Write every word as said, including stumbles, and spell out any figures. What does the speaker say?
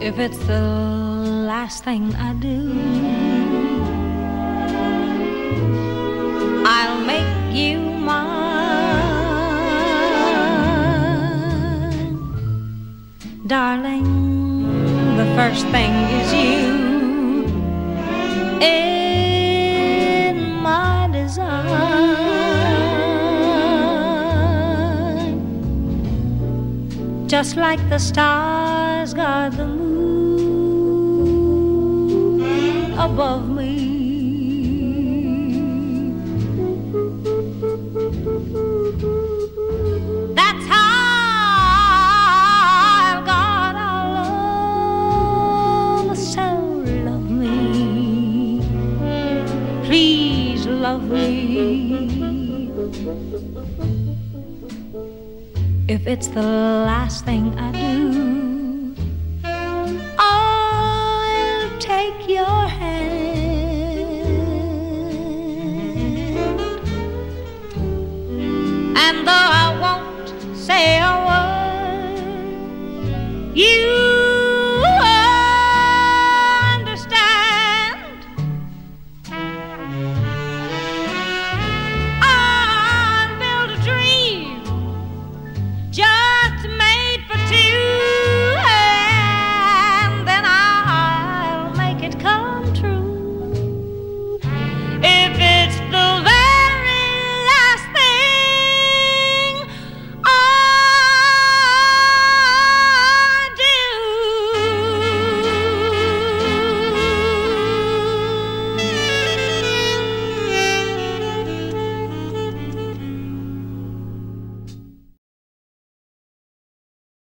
If it's the last thing I do, I'll make you mine. Darling, the first thing is you in my design. Just like the stars guard the moon above me, that's how I've got our love. So love me, please love me. If it's the last thing I do,